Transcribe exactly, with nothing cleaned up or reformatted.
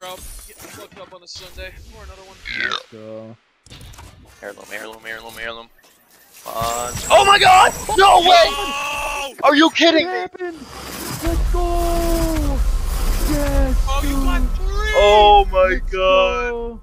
Bro, getting fucked up on a Sunday. Or another one. Let's go. Heirloom, heirloom, heirloom, heirloom. Uh, oh my god! No way! Are you kidding me? Let's go! Yes! Oh, you got three! Oh my Let's god! go.